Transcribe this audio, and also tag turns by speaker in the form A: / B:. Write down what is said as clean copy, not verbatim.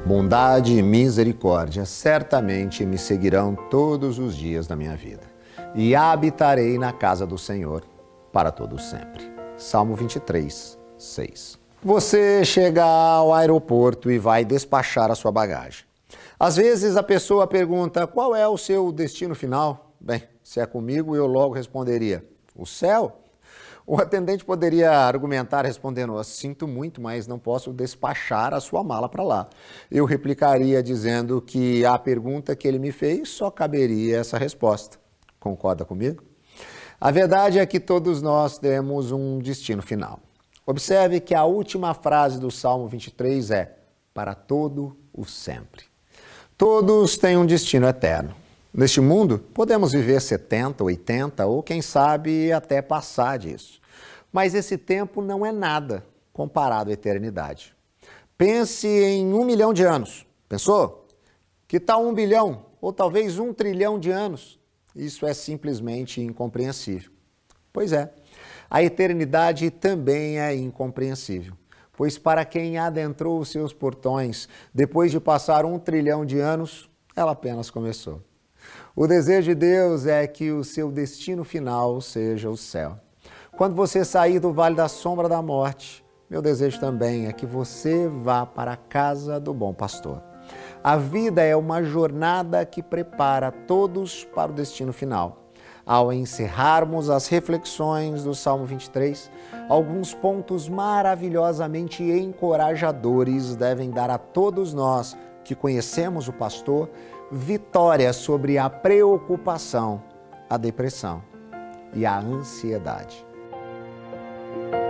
A: Bondade e misericórdia certamente me seguirão todos os dias da minha vida, e habitarei na casa do Senhor para todo sempre. Salmo 23, 6. Você chega ao aeroporto e vai despachar a sua bagagem. Às vezes a pessoa pergunta: qual é o seu destino final? Bem, se é comigo, eu logo responderia: o céu. O atendente poderia argumentar respondendo: sinto muito, mas não posso despachar a sua mala para lá. Eu replicaria dizendo que à pergunta que ele me fez só caberia essa resposta. Concorda comigo? A verdade é que todos nós temos um destino final. Observe que a última frase do Salmo 23 é: para todo o sempre. Todos têm um destino eterno. Neste mundo, podemos viver 70, 80 ou, quem sabe, até passar disso. Mas esse tempo não é nada comparado à eternidade. Pense em 1 milhão de anos. Pensou? Que tal 1 bilhão ou talvez 1 trilhão de anos? Isso é simplesmente incompreensível. Pois é, a eternidade também é incompreensível. Pois para quem adentrou os seus portões, depois de passar 1 trilhão de anos, ela apenas começou. O desejo de Deus é que o seu destino final seja o céu. Quando você sair do vale da sombra da morte, meu desejo também é que você vá para a casa do bom pastor. A vida é uma jornada que prepara todos para o destino final. Ao encerrarmos as reflexões do Salmo 23, alguns pontos maravilhosamente encorajadores devem dar a todos nós que conhecemos o pastor vitória sobre a preocupação, a depressão e a ansiedade.